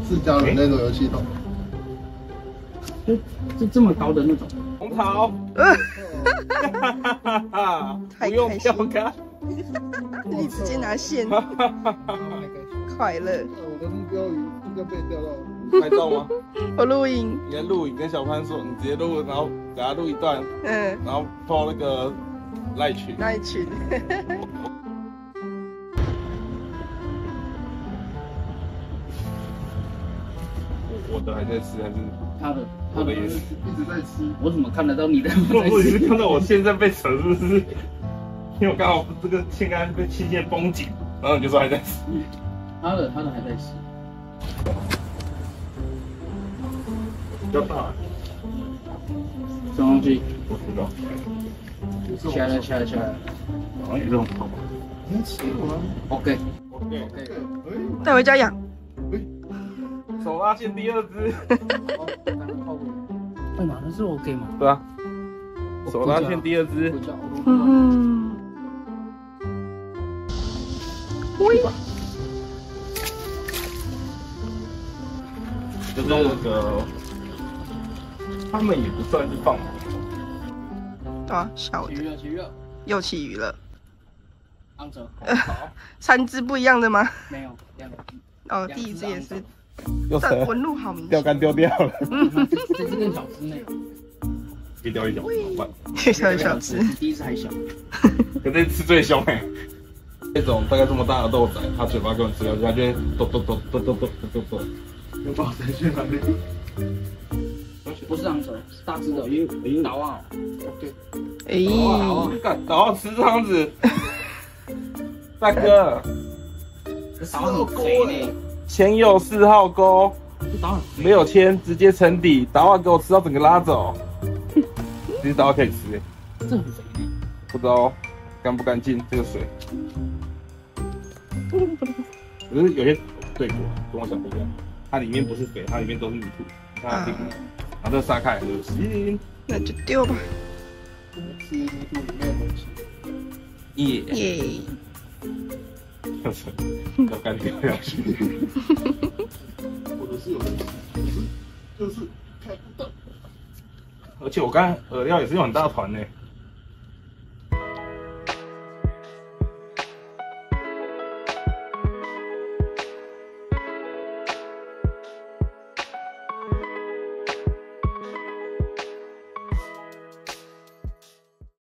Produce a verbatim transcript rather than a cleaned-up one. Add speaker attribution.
Speaker 1: 自家的那种游戏桶。
Speaker 2: 就就这么高的那种。
Speaker 3: 红桃。不用钓竿。
Speaker 4: 你直接拿线。快乐。
Speaker 1: 我的目标应该被钓到。
Speaker 3: 拍照吗？
Speaker 4: 我录影。
Speaker 3: 你在录影，跟小潘说，你直接录，然后给他录一段，嗯，然后抛那个赖群。
Speaker 4: 赖群。
Speaker 3: 我的还在吃，还是
Speaker 2: 他的？
Speaker 1: 他的也是一直在吃。
Speaker 2: 我怎么看得到你的？
Speaker 3: 我只是看到我线在被扯，是不是？因为我刚好这个线刚被切线绷紧，然后你就说还在吃。
Speaker 2: 他的他的还在吃。
Speaker 3: 比较大。
Speaker 2: 什么东西？
Speaker 3: 我知道。
Speaker 2: 起来了，起来了，起来了。
Speaker 3: 好像也这种好吧？
Speaker 1: 能吃吗
Speaker 2: ？OK
Speaker 3: OK
Speaker 1: OK。
Speaker 4: 带回家养。
Speaker 3: 手拉线第二只。
Speaker 2: 对嘛？那是 OK 吗？
Speaker 3: 对啊。手拉线第二只。
Speaker 4: 嗯。喂。
Speaker 3: 就是那个，他们也不算是放毛。
Speaker 4: 对啊，小的。
Speaker 2: 起鱼了，起鱼了。
Speaker 4: 又起鱼了。
Speaker 2: 昂着。
Speaker 4: 三只不一样的吗？
Speaker 2: 没有，两个。
Speaker 4: 哦，第一只也是。
Speaker 3: 又
Speaker 4: 这纹路好明显。
Speaker 3: 钓竿丢掉了。
Speaker 2: 这只更小只呢。
Speaker 3: 一钓一小只，怎么办？
Speaker 4: 越钓越小只。
Speaker 2: 第一只还小。
Speaker 3: 可这次最凶哎！这种大概这么大的豆仔，它嘴巴根本吃下去，它就会抖抖抖抖抖抖抖抖。
Speaker 1: 有宝仔去哪里？
Speaker 2: 不是昂蛇，是大只的，有导啊。
Speaker 1: 对。
Speaker 4: 哎。
Speaker 3: 干，导啊吃这样子。大哥。
Speaker 2: 导很肥呢。
Speaker 3: 前有四号钩，没有铅，直接沉底。导啊给我吃到整个拉走。其实导啊可以吃诶。
Speaker 2: 这很肥呢。
Speaker 3: 不知道干不干净这个水。可是有些对过，跟我想不一样。它里面不是水，它里面都是泥土。它里面，把这撒开就行。
Speaker 4: 那就丢吧。
Speaker 1: 吃泥土里面的东西。
Speaker 3: 耶。
Speaker 4: 耶。
Speaker 3: 就是要干掉下去。
Speaker 1: 或者是有人，就是看不到。
Speaker 3: 而且我刚才饵料也是用很大团呢。